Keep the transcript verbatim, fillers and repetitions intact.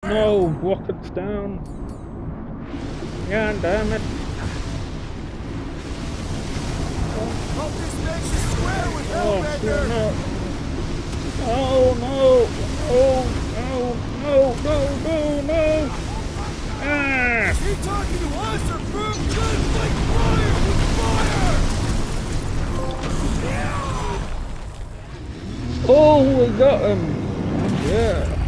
No, rockets down. Yeah, damn it. Hope this makes you square with Oh, Hellbender! no. Oh, no. Oh, no, no, no, no, no. Ah. Is he talking to us or Groot? Good, like fire with fire! Oh, we got him. Yeah.